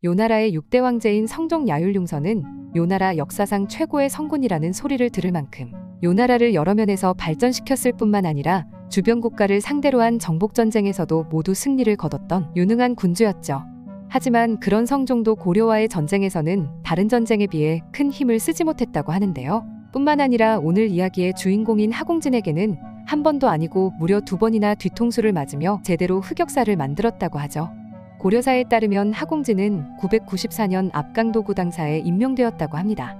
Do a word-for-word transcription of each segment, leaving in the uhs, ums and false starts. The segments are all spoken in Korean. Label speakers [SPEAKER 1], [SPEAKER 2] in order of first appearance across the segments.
[SPEAKER 1] 요나라의 육 대 왕제인 성종 야율룡서는 요나라 역사상 최고의 성군이라는 소리를 들을 만큼 요나라를 여러 면에서 발전시켰을 뿐만 아니라 주변 국가를 상대로 한 정복전쟁에서도 모두 승리를 거뒀던 유능한 군주였죠. 하지만 그런 성종도 고려와의 전쟁에서는 다른 전쟁에 비해 큰 힘을 쓰지 못했다고 하는데요. 뿐만 아니라 오늘 이야기의 주인공인 하공진에게는 한 번도 아니고 무려 두 번이나 뒤통수를 맞으며 제대로 흑역사를 만들었다고 하죠. 고려사에 따르면 하공진은 구백구십사 년 압강도구 당사에 임명되었다고 합니다.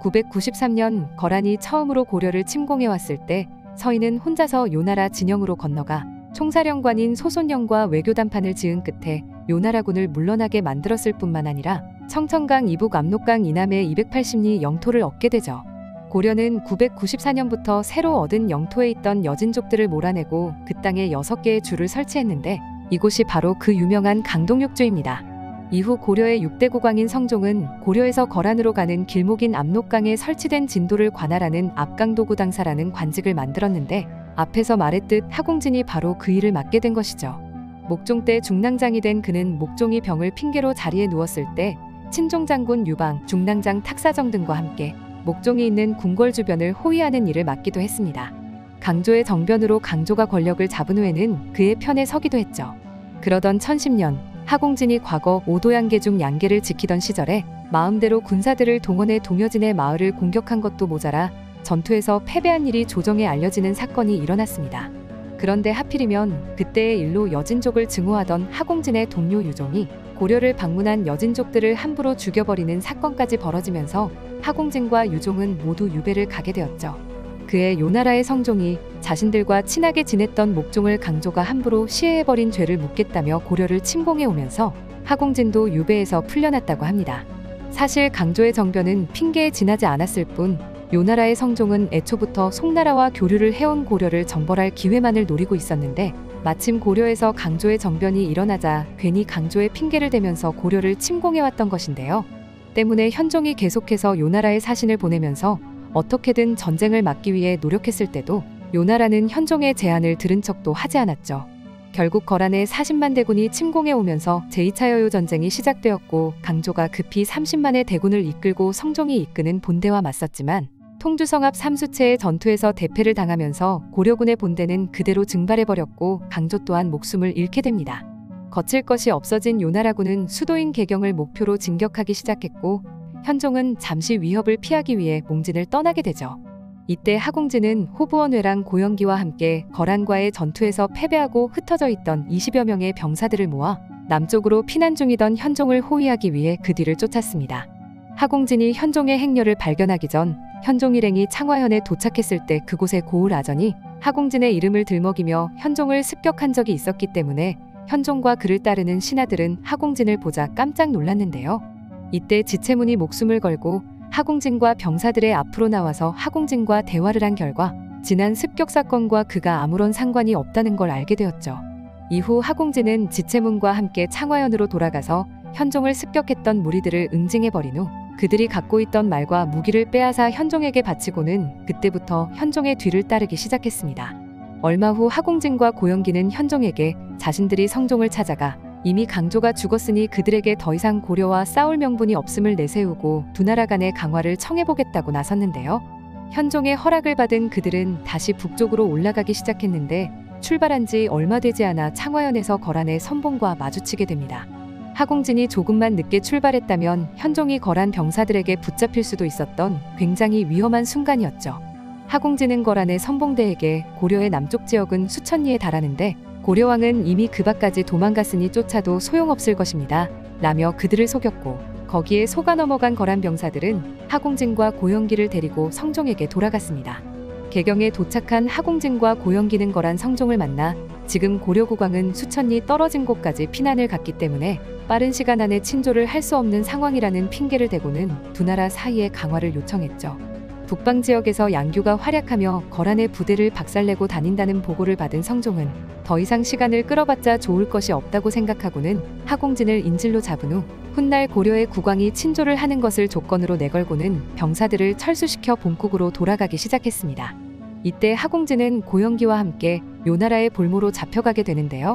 [SPEAKER 1] 구백구십삼 년 거란이 처음으로 고려를 침공해왔을 때 서인은 혼자서 요나라 진영으로 건너가 총사령관인 소손영과 외교담판을 지은 끝에 요나라군을 물러나게 만들었을 뿐만 아니라 청천강 이북 압록강 이남의 이백팔십 리 영토를 얻게 되죠. 고려는 구백구십사 년부터 새로 얻은 영토에 있던 여진족들을 몰아내고 그 땅에 여섯 개의 주를 설치했는데 이곳이 바로 그 유명한 강동육주입니다. 이후 고려의 육 대 국왕인 성종은 고려에서 거란으로 가는 길목인 압록강에 설치된 진도를 관할하는 압강도구 당사라는 관직을 만들었는데 앞에서 말했듯 하공진이 바로 그 일을 맡게 된 것이죠. 목종 때 중랑장이 된 그는 목종이 병을 핑계로 자리에 누웠을 때 친종장군 유방, 중랑장 탁사정 등과 함께 목종이 있는 궁궐 주변을 호위하는 일을 맡기도 했습니다. 강조의 정변으로 강조가 권력을 잡은 후에는 그의 편에 서기도 했죠. 그러던 천십 년 하공진이 과거 오도양계 중 양계를 지키던 시절에 마음대로 군사들을 동원해 동여진의 마을을 공격한 것도 모자라 전투에서 패배한 일이 조정에 알려지는 사건이 일어났습니다. 그런데 하필이면 그때의 일로 여진족을 증오하던 하공진의 동료 유종이 고려를 방문한 여진족들을 함부로 죽여버리는 사건까지 벌어지면서 하공진과 유종은 모두 유배를 가게 되었죠. 그의 요나라의 성종이 자신들과 친하게 지냈던 목종을 강조가 함부로 시해해버린 죄를 묻겠다며 고려를 침공해 오면서 하공진도 유배에서 풀려났다고 합니다. 사실 강조의 정변은 핑계에 지나지 않았을 뿐 요나라의 성종은 애초부터 송나라와 교류를 해온 고려를 정벌할 기회만을 노리고 있었는데 마침 고려에서 강조의 정변이 일어나자 괜히 강조의 핑계를 대면서 고려를 침공해왔던 것인데요. 때문에 현종이 계속해서 요나라에 사신을 보내면서 어떻게든 전쟁을 막기 위해 노력했을 때도 요나라는 현종의 제안을 들은 척도 하지 않았죠. 결국 거란의 사십만 대군이 침공해 오면서 제이 차 여요 전쟁이 시작되었고 강조가 급히 삼십만의 대군을 이끌고 성종이 이끄는 본대와 맞섰지만 통주성합 삼수체의 전투에서 대패를 당하면서 고려군의 본대는 그대로 증발해버렸고 강조 또한 목숨을 잃게 됩니다. 거칠 것이 없어진 요나라군은 수도인 개경을 목표로 진격하기 시작했고 현종은 잠시 위협을 피하기 위해 몽진을 떠나게 되죠. 이때 하공진은 호부원회랑 고영기와 함께 거란과의 전투에서 패배하고 흩어져 있던 이십여 명의 병사들을 모아 남쪽으로 피난 중이던 현종을 호위하기 위해 그 뒤를 쫓았습니다. 하공진이 현종의 행렬을 발견하기 전 현종 일행이 창화현에 도착했을 때 그곳의 고을 아전이 하공진의 이름을 들먹이며 현종을 습격한 적이 있었기 때문에 현종과 그를 따르는 신하들은 하공진을 보자 깜짝 놀랐는데요. 이때 지체문이 목숨을 걸고 하공진과 병사들의 앞으로 나와서 하공진과 대화를 한 결과 지난 습격 사건과 그가 아무런 상관이 없다는 걸 알게 되었죠. 이후 하공진은 지체문과 함께 창화현으로 돌아가서 현종을 습격했던 무리들을 응징해버린 후 그들이 갖고 있던 말과 무기를 빼앗아 현종에게 바치고는 그때부터 현종의 뒤를 따르기 시작했습니다. 얼마 후 하공진과 고영기는 현종에게 자신들이 성종을 찾아가 이미 강조가 죽었으니 그들에게 더 이상 고려와 싸울 명분이 없음을 내세우고 두 나라 간의 강화를 청해보겠다고 나섰는데요. 현종의 허락을 받은 그들은 다시 북쪽으로 올라가기 시작했는데 출발한 지 얼마 되지 않아 창화현에서 거란의 선봉과 마주치게 됩니다. 하공진이 조금만 늦게 출발했다면 현종이 거란 병사들에게 붙잡힐 수도 있었던 굉장히 위험한 순간이었죠. 하공진은 거란의 선봉대에게 고려의 남쪽 지역은 수천 리에 달하는데 고려왕은 이미 그 밖까지 도망갔으니 쫓아도 소용없을 것입니다 라며 그들을 속였고 거기에 속아 넘어간 거란 병사들은 하공진과 고영기를 데리고 성종에게 돌아갔습니다. 개경에 도착한 하공진과 고영기는 거란 성종을 만나 지금 고려국왕은 수천 리 떨어진 곳까지 피난을 갔기 때문에 빠른 시간 안에 친조를 할 수 없는 상황이라는 핑계를 대고는 두 나라 사이의 강화를 요청했죠. 북방 지역에서 양규가 활약하며 거란의 부대를 박살내고 다닌다는 보고를 받은 성종은 더 이상 시간을 끌어봤자 좋을 것이 없다고 생각하고는 하공진을 인질로 잡은 후 훗날 고려의 국왕이 친조를 하는 것을 조건으로 내걸고는 병사들을 철수시켜 본국으로 돌아가기 시작했습니다. 이때 하공진은 고영기와 함께 요나라의 볼모로 잡혀가게 되는데요.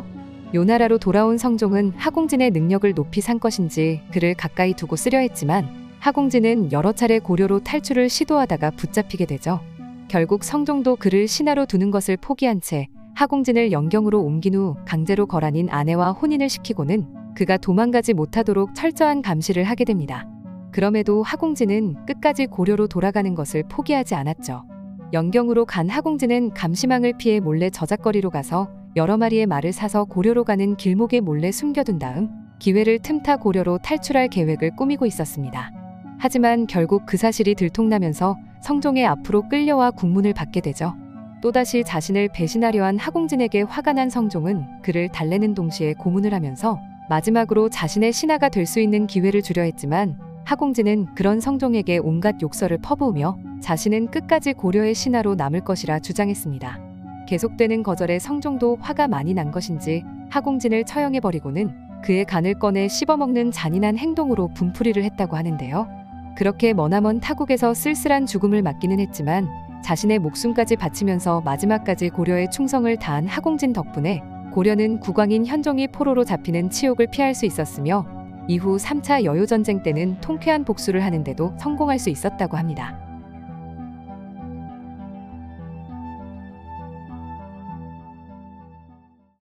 [SPEAKER 1] 요나라로 돌아온 성종은 하공진의 능력을 높이 산 것인지 그를 가까이 두고 쓰려 했지만 하공진은 여러 차례 고려로 탈출을 시도하다가 붙잡히게 되죠. 결국 성종도 그를 신하로 두는 것을 포기한 채 하공진을 영경으로 옮긴 후 강제로 거란인 아내와 혼인을 시키고는 그가 도망가지 못하도록 철저한 감시를 하게 됩니다. 그럼에도 하공진은 끝까지 고려로 돌아가는 것을 포기하지 않았죠. 영경으로 간 하공진은 감시망을 피해 몰래 저작거리로 가서 여러 마리의 말을 사서 고려로 가는 길목에 몰래 숨겨둔 다음 기회를 틈타 고려로 탈출할 계획을 꾸미고 있었습니다. 하지만 결국 그 사실이 들통나면서 성종의 앞으로 끌려와 국문을 받게 되죠. 또다시 자신을 배신하려 한 하공진에게 화가 난 성종은 그를 달래는 동시에 고문을 하면서 마지막으로 자신의 신하가 될 수 있는 기회를 주려 했지만 하공진은 그런 성종에게 온갖 욕설을 퍼부으며 자신은 끝까지 고려의 신하로 남을 것이라 주장했습니다. 계속되는 거절에 성종도 화가 많이 난 것인지 하공진을 처형해버리고는 그의 간을 꺼내 씹어먹는 잔인한 행동으로 분풀이를 했다고 하는데요. 그렇게 머나먼 타국에서 쓸쓸한 죽음을 맞기는 했지만 자신의 목숨까지 바치면서 마지막까지 고려에 충성을 다한 하공진 덕분에 고려는 국왕인 현종이 포로로 잡히는 치욕을 피할 수 있었으며 이후 삼 차 여효전쟁 때는 통쾌한 복수를 하는데도 성공할 수 있었다고 합니다.